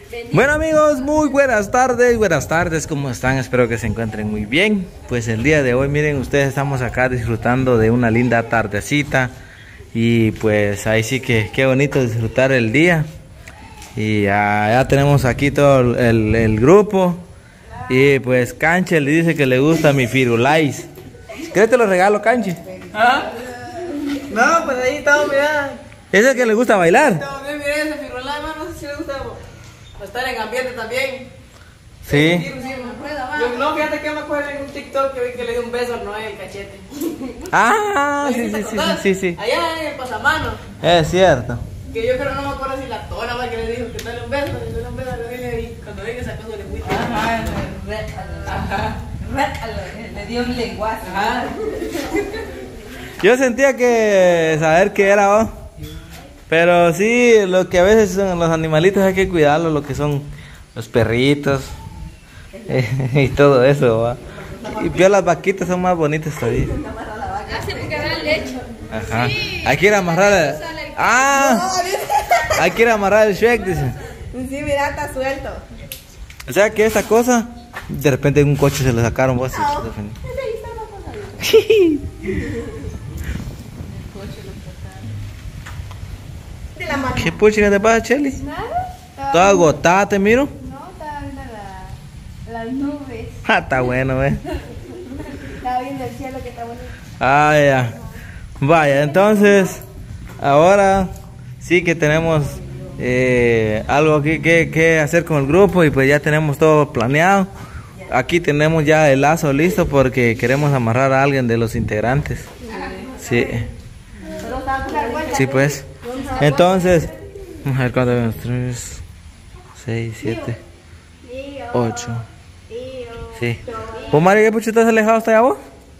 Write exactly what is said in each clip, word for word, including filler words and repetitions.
Bueno amigos, muy buenas tardes, buenas tardes, ¿cómo están? Espero que se encuentren muy bien. Pues el día de hoy, miren ustedes, estamos acá disfrutando de una linda tardecita. Y pues ahí sí que qué bonito disfrutar el día. Y ya, ya tenemos aquí todo el, el, el grupo. Y pues Canche le dice que le gusta mi Firulais. ¿Qué te lo regalo, Canche? ¿Ah? No, pues ahí estamos, mira. ¿Es el que le gusta bailar? Estamos bien, mira ese Firulais, no sé si le gusta estar en ambiente también. Sí. Sí, sí, yo, no, fíjate que me acuerdo en un TikTok que vi que le dio un beso al Noé el cachete. Ah, sí, sí, sí, sí, sí. Allá en el pasamano. Es cierto. Que yo creo, no me acuerdo si la tona va que le dijo que dale un beso, le dio un beso a Noé y cuando vi que sacó su lengüita. Ajá, le dio un lenguaje. Ajá. Yo sentía que saber qué era vos. Pero sí, lo que a veces son los animalitos hay que cuidarlos, lo que son los perritos eh, y todo eso, ¿va? Y pero las vaquitas son más bonitas todavía. Hace porque da leche. Ajá. Hay que ir a amarrar. Ah, hay que ir a amarrar el Shrek, dice. Sí, mira, está suelto. O sea que esta cosa, de repente en un coche se lo sacaron vos. ¿Qué puchica te pasa, Chely? Nada. Toda agotada, te miro. No, estaba viendo la, las nubes. Ah, está bueno, eh. Estaba viendo el cielo que está bonito. Ah, ya. Vaya, entonces, ahora sí que tenemos eh, algo que, que, que hacer con el grupo y pues ya tenemos todo planeado. Aquí tenemos ya el lazo listo porque queremos amarrar a alguien de los integrantes. Sí. Sí, pues. Entonces, vamos a ver cuánto vemos. tres, seis, siete, ocho. Sí. ¿Vos, Mario, qué pucho te has alejado hasta allá vos?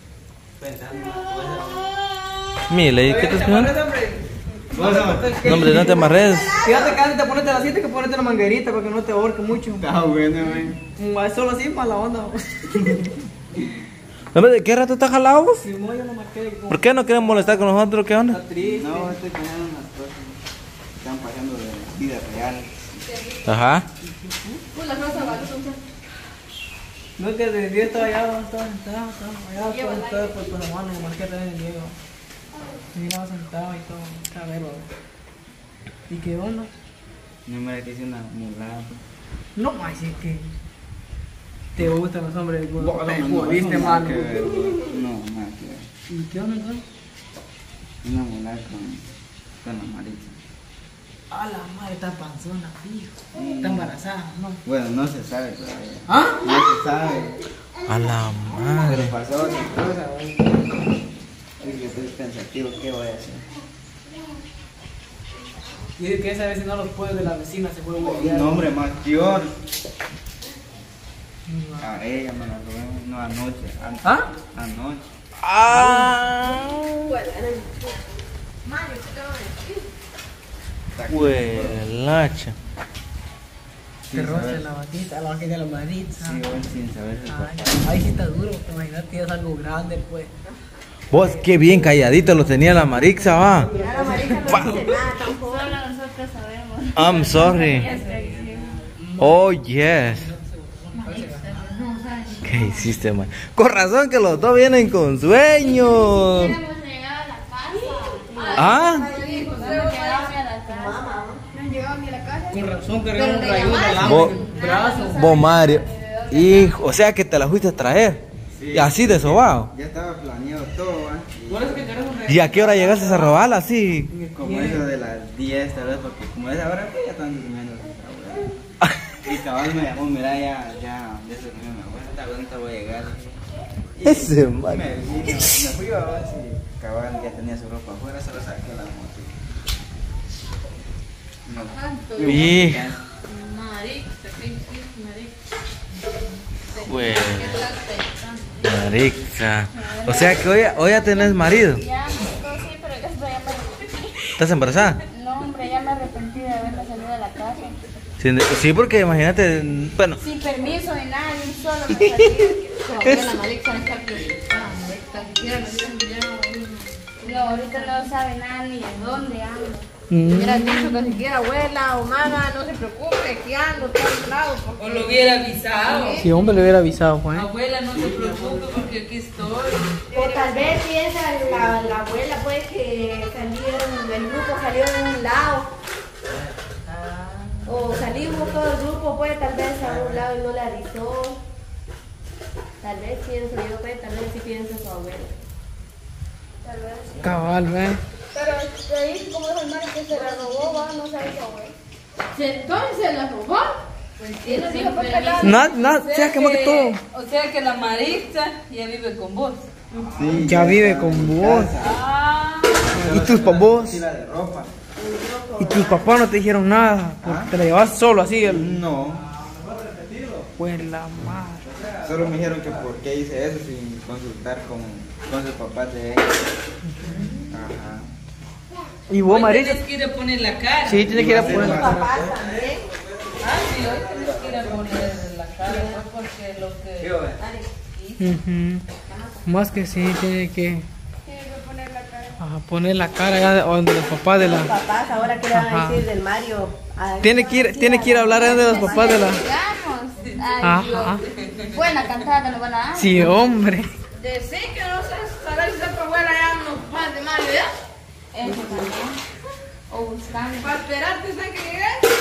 Mire, ¿y qué te esperando? No, hombre, no te amarres. Fíjate que antes te pones la siete que ponete la manguerita para que no te ahorque mucho. Está bueno, man. Solo así para la onda. Hombre, ¿de qué rato estás jalado vos? Si no, yo no me quedé. ¿Por qué no quieren molestar con nosotros? ¿Qué onda? Está triste. No, estoy pasando unas cosas. Están pasando de vida real. Ajá. No es que desde el día estaba allá, estaba sentado, estaba allá, estaba sentado por tus hermanos, como marqué también el Diego. Y estaba sentado y todo, estaba verlo. ¿Y qué onda? No me la hice una mulada. No más, es que te gustan los hombres, No, no, te no, jodiste no, mal. nada que ver, no, nada que ver. ¿Y qué onda entonces? Una mulada con, con la marita. Ah, la madre está panzona, fijo. Está embarazada, ¿no? Bueno, no se sabe todavía. ¿Ah? No se sabe. A la Pero madre. pasó otra cosa, güey. Es que estoy pensativo, ¿qué voy a hacer? Dice que esa vez si no los pueblos de la vecina se fueron a Un hombre mayor. A ella me la robé, no anoche. an- ¿Ah? Anoche. Ah. Huelacha. Te roce la vaquita, la vaquita de la marita. Sí, hoy sin saber el Ay, papá. ahí sí está duro, porque imagínate que es algo grande, pues. Vos, qué bien calladito lo tenía la Marixa, va. La marica no dice nada tampoco. Solo nosotros sabemos. I'm sorry. Oh, yes. ¿Qué hiciste, man? Con razón que los dos vienen con sueños. Hemos llegado a la casa. ¿Ah? No hemos llegado ni a la casa. No han llegado ni a la casa. Con razón que un rayón de Vos, brazo. vos, Mario. Hijo, o sea que te la fuiste a traer. Y así de sobao. Ya estaba planeado todo, ¿eh? Por eso que queremos ¿Y a qué hora llegaste a robarla así? Como eso de las diez, tal vez, porque como es ahora, pues ya están durmiendo. Y cabal me llamó, mira, ya, ya, ya se durmió mi abuela, tal vez no voy a llegar. Y Ese me, man. y me, me fui a ver si cabal ya tenía su ropa afuera, solo saqué la moto. No. Y... Marica, Pues... Marixa. O sea que hoy, hoy ya tenés marido. ya, no, sí, pero ya estoy, ya me arrepentí. ¿Estás embarazada? No, hombre, ya me arrepentí de haberme salido de la casa. Sí, sí, porque imagínate, bueno, Sin permiso de nada, ni un solo me salí. Todavía la Marixa está preocupada, Marixa. No, ahorita no sabe nada ni de dónde ando. Mm. Hubiera dicho que siquiera abuela o mamá, no se preocupe, que ando por todos lados. O lo hubiera avisado. Si hombre le hubiera avisado, pues. Abuela, no se preocupe porque aquí estoy. O tal vez piensa la, la abuela, pues, que salieron, el grupo salió de un lado. O salimos todo el grupo, pues, tal vez a un lado y no le avisó. Tal vez pienso yo, pues, tal vez sí piensa su abuela. Tal vez sí. Cabal, ¿ves? Pero te dice como es el mar que se la robó, va, no sabe su abuela. ¿Entonces se la robó? Pues sí, lo dijo porque la... No, no, sea que más que todo. O sea que la Maritza ya vive con vos. Sí, Ya vive con vos. Ah, ¿Y tus papás? Sí, la de ropa. ¿Y tus papás no te dijeron nada? Porque te la llevas solo así. El... No, Pues la madre. solo me dijeron que por qué hice eso sin consultar con, con sus papás de ella. Ajá. ¿Y vos, hoy Marisa? tienes que ir a poner la cara. Sí, tienes que ir a poner la cara. Papá también. Ah, sí, hoy tienes que ir a poner la cara, pues porque lo que... Ujú. Más que sí, tiene que ajá, poner la cara ya de- donde los papás de la... Papás, ahora que le van Ajá. a decir del Mario. Ay, Tiene que ir, tiene que ir a hablar de los papás de la... Digamos. Ajá. Buena cantada nos van a dar. Sí, hombre. Decir que no sabes saber si tu abuela ya no más de Mario, ¿ya? Eso también. O buscando. Para esperarte hasta que llegue.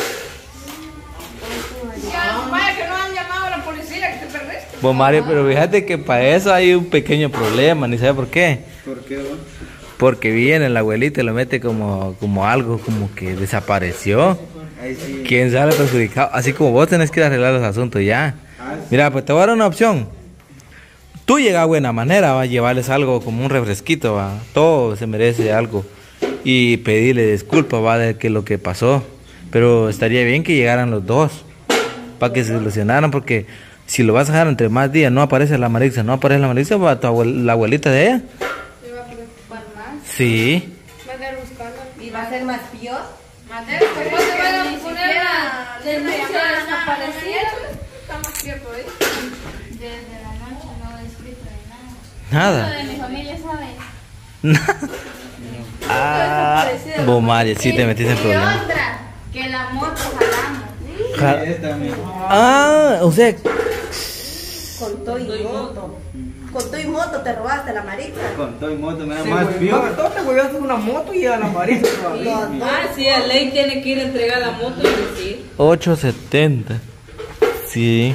Ya, vaya que no han llamado a la policía que te perdiste. Pues Mario, pero fíjate que para eso hay un pequeño problema, ni sabe por qué. ¿Por qué vos? Porque viene el abuelito y lo mete como, como algo, como que desapareció. Ahí sí. ¿Quién sale perjudicado? Así como vos tenés que ir a arreglar los asuntos ya. Ah, sí. Mira, pues te voy a dar una opción. Tú llega a buena manera, va a llevarles algo como un refresquito, va. Todo se merece algo. Y pedirle disculpas, va, de que lo que pasó. Pero estaría bien que llegaran los dos. Para que se solucionaran, porque si lo vas a dejar entre más días, no aparece la Maritza, no aparece la Maritza, va tu abuel- la abuelita de ella. Se va a preocupar más. Sí. Va a andar buscando. Y va a ser más peor. Mateo, ¿cómo te van a Ni poner siquiera la le denuncia llamaron a desaparecida? Está más cierto ahí. Desde la noche no he escrito de nada. Nada. Uno de mi familia sabe. Ah, vos, Mario, sí te metiste en Y problemas. otra, que la moto jalamos. Ja- Sí, esta, amigo. Ah, o sea, Con todo y moto. Con todo y moto te robaste la Maritza. Con todo y moto, me da Sí, más güey, peor. más que todo te hueveaste una moto y a la Marisa todavía. Ah, sí, a ley tiene que ir a entregar la moto y decir. ocho setenta. Sí.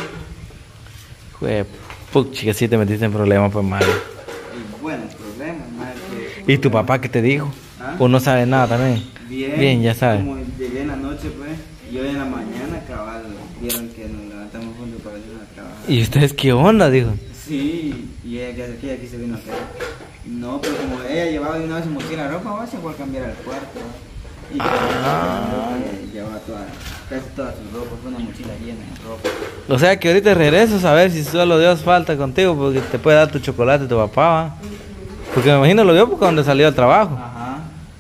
Jue, pucha, sí te metiste en problemas, pues, Mario. Y buenos problemas, madre. que- ¿Y tu papá qué te dijo? ¿Ah? ¿O no sabe nada también? Bien, Bien, ya sabe. Como llegué en la noche, pues, y hoy en la mañana, cabal, vieron que nos levantamos juntos para irnos a trabajar. ¿Y ustedes qué onda? Dijo. Sí, y ella que hace aquí, aquí se vino a hacer. No, pero como ella llevaba de una vez su mochila de ropa, va, se fue a cambiar al cuarto. Y Ah. llevaba toda, casi toda su ropa, fue una mochila llena de ropa. O sea que ahorita regresas a ver si solo Dios falta contigo, porque te puede dar tu chocolate tu papá, ¿va? Porque me imagino lo vio porque cuando salió al trabajo. Ajá.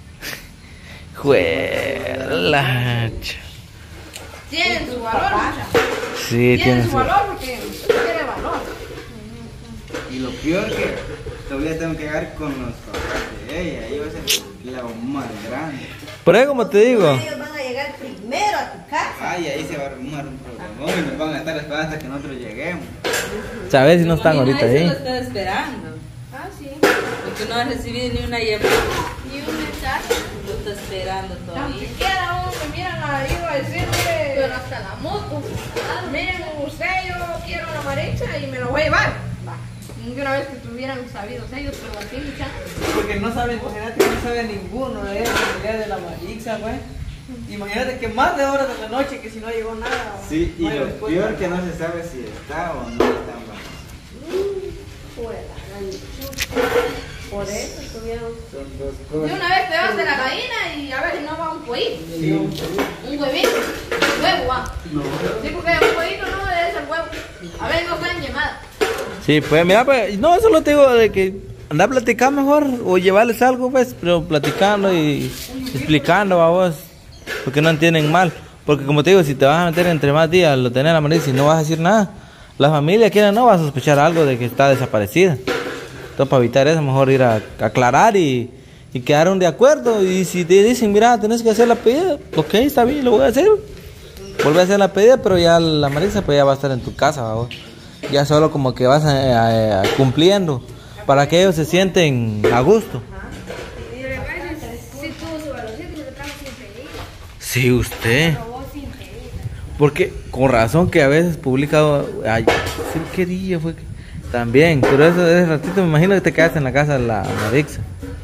Juela. Tienen su valor, mucha. Sí, Tienen tienes. su valor porque tiene valor. Y lo peor que todavía tengo que llegar con los papás de ella, ahí va a ser la más grande. Por ahí, como te digo. Ellos van a llegar primero a tu casa. Ay, ahí se va a armar un problema y nos van a estar esperando hasta que nosotros lleguemos. Sabes si no están Imagina, ahorita eso lo ahí. está esperando. Ah, sí. Porque no ha recibido ni una llamada. Ni un mensaje. Lo está esperando Tan todavía. siquiera uno me miran a ir a decir, mire, pero hasta la moto. Miren, usted, yo quiero la Maritza y me lo voy a llevar. Va. Y una vez que tuvieran sabido ellos, pero así, muchachos. Porque no saben, imagínate que no sabe ninguno de ellos la idea de la Marixa, güey. Imagínate que más de horas de la noche que si no llegó nada. Sí, y no hay lo respuesta. peor que no se sabe si está o no está Fuera, por eso estuvieron. Son dos De cosas. una vez te vas de la gallina y a ver si no va un pollito. Sí. Un huevito. Huevo va. Sí, porque un huevito no debe ser huevo. A ver, no pueden llamada. Sí, pues mira, pues, no, solo te digo de que anda a platicar mejor o llevarles algo, pues, pero platicando y explicando a vos, porque no entienden mal. Porque como te digo, si te vas a meter entre más días, lo tenés a la Maritza y no vas a decir nada, la familia quiera no va a sospechar algo de que está desaparecida. Entonces, para evitar eso, mejor ir a, a aclarar y y quedaron de acuerdo. Y si te dicen, mira, tenés que hacer la pedida, ok, está bien, lo voy a hacer. Vuelve a hacer la pedida, pero ya la Marisa pues ya va a estar en tu casa, ¿va? Ya solo como que vas a, a, a, cumpliendo para que ellos se sienten a gusto. Y de repente, si tuvo su baloncito y se lo trajo sin pedir. Sí, usted. Robó sin pedir. Porque con razón que a veces publica, ay, sí, qué día fue que... También, pero eso ese ratito me imagino que te quedaste en la casa de la Marixa.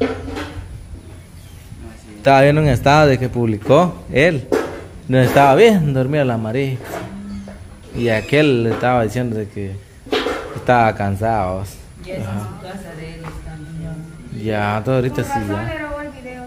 Estaba viendo un estado de que publicó él. No estaba bien dormida la Marixa. Y aquel le estaba diciendo de que estaba cansado. Ya es en su casa de él también. Ya, todo ahorita sí Por razón ya. le robó el video,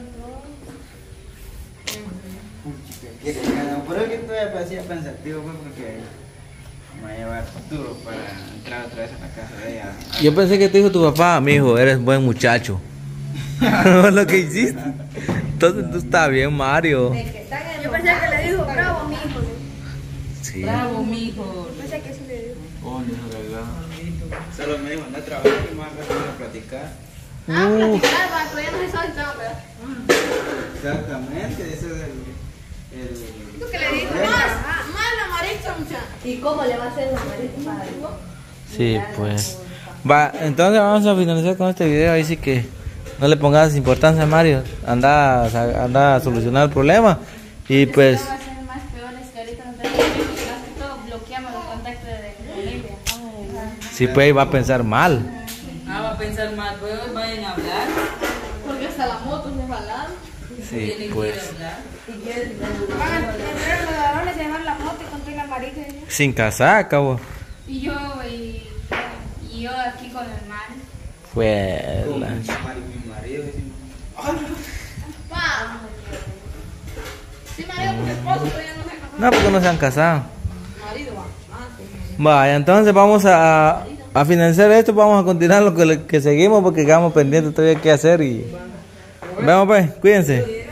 ¿no? Por eso que todavía parecía pensativo, pues, porque me va a llevar duro para entrar otra vez a la casa de ella. Yo pensé que te dijo tu papá, mijo, eres buen muchacho. Lo que hiciste. Entonces tú estás bien, Mario. Yo pensé que le dijo, bravo, mijo. Sí. Bravo, mijo. Pensé que sí le dijo. Oh, no, verdad. Solo me dijo, anda a trabajar y más a platicar. Ah, Uh, platicar, va, pero ya no se sabe, ¿verdad? Exactamente, ese es el... el... ¿Tú qué le dijo? Más, más la Marixa, muchacha. ¿Y cómo le va a hacer la Marixa para algo? sí, pues. Va, entonces vamos a finalizar con este video. Ahí sí que no le pongas importancia a Mario. Anda, a- anda a solucionar el problema. Y pues, Va a ser más peor, es que ahorita nos tenemos que más que todo bloqueamos los contactos de Bolivia. sí, pues va a pensar mal. Ah, va a pensar mal, pues vayan a hablar. Porque hasta la moto se jalaron. Sí, Tienen pues. que ir a hablar. Van a entrar los ladrones, se llevan la moto y contra la Marixa. Sin casaca, vos. Y yo, y, y yo aquí con el mar. Pues. Con la- mi marido, mi marido, decimos. Pa. Sí, marido, con mi esposo, pero ya no se casó. No, porque no se han casado. Marido, va. Ah, sí. Vaya, entonces vamos a, a financiar esto. Vamos a continuar lo que, que seguimos porque quedamos pendientes todavía qué hacer. Y vemos, pues, cuídense.